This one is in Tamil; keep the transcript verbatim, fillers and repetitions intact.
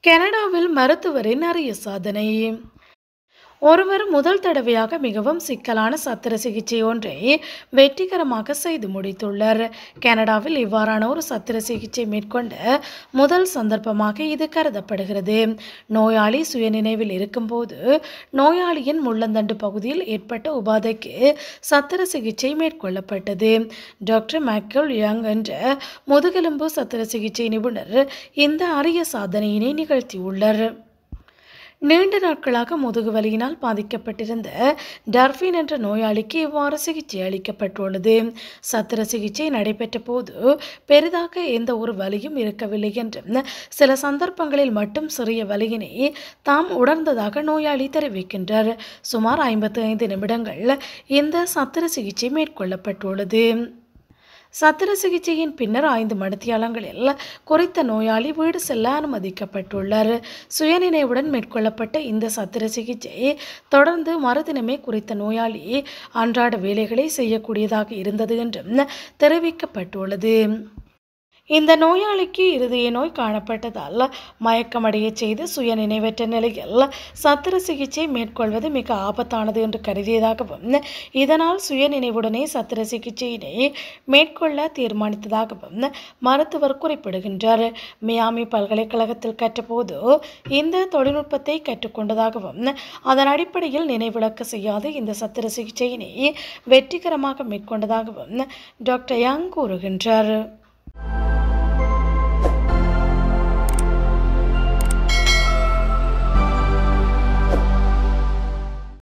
கனடாவில் மருத்துவரின் அரிய சாதனை. ஒருவர் முதல் தடவையாக மிகவும் சிக்கலான சத்திர சிகிச்சை ஒன்றை வெற்றிகரமாக செய்து முடித்துள்ளார். கனடாவில் இவ்வாறான ஒரு சத்திர சிகிச்சை மேற்கொண்ட முதல் சந்தர்ப்பமாக இது கருதப்படுகிறது. நோயாளி சுயநினைவில் இருக்கும்போது நோயாளியின் முள்ளந்தண்டு பகுதியில் ஏற்பட்ட உபாதைக்கு சத்திர சிகிச்சை மேற்கொள்ளப்பட்டது. டாக்டர் மைக்கேல் யங் என்ற முதுகெலும்பு சத்திர சிகிச்சை நிபுணர் இந்த அரிய சாதனையினை நிகழ்த்தியுள்ளார். நீண்ட நாட்களாக முதுகு வலியினால் பாதிக்கப்பட்டிருந்த டர்ஃபின் என்ற நோயாளிக்கு இவ்வாறு சிகிச்சை அளிக்கப்பட்டுள்ளது. சத்திர சிகிச்சை நடைபெற்ற போது பெரிதாக எந்த ஒரு வலியும் இருக்கவில்லை என்றும் சில சந்தர்ப்பங்களில் மட்டும் சிறிய வலியினை தாம் உணர்ந்ததாக நோயாளி தெரிவிக்கின்றார். சுமார் ஐம்பத்தி ஐந்து நிமிடங்கள் இந்த சத்திர சிகிச்சை மேற்கொள்ளப்பட்டுள்ளது. சத்திர சிகிச்சையின் பின்னர் ஐந்து மணித்தியாலங்களில் குறித்த நோயாளி வீடு செல்ல அனுமதிக்கப்பட்டுள்ளார். சுயநினைவுடன் மேற்கொள்ளப்பட்ட இந்த சத்திர சிகிச்சை தொடர்ந்து மறுதினமே குறித்த நோயாளி அன்றாட வேலைகளை செய்யக்கூடியதாக இருந்தது என்றும் தெரிவிக்கப்பட்டுள்ளது. இந்த நோயாளிக்கு இருதய நோய் காணப்பட்டதால் மயக்கமடைய செய்து சுய நினைவற்ற நிலையில் சத்திர சிகிச்சை மேற்கொள்வது மிக ஆபத்தானது என்று கருதியதாகவும் இதனால் சுய நினைவுடனே சத்திர சிகிச்சையினை மேற்கொள்ள தீர்மானித்ததாகவும் மருத்துவர் குறிப்பிடுகின்றார். மியாமி பல்கலைக்கழகத்தில் கற்றபோது இந்த தொழில்நுட்பத்தை கற்றுக்கொண்டதாகவும் அதன் அடிப்படையில் நினைவிழக்க செய்யாது இந்த சத்திர சிகிச்சையினை வெற்றிகரமாக மேற்கொண்டதாகவும் டாக்டர் யங் கூறுகின்றார்.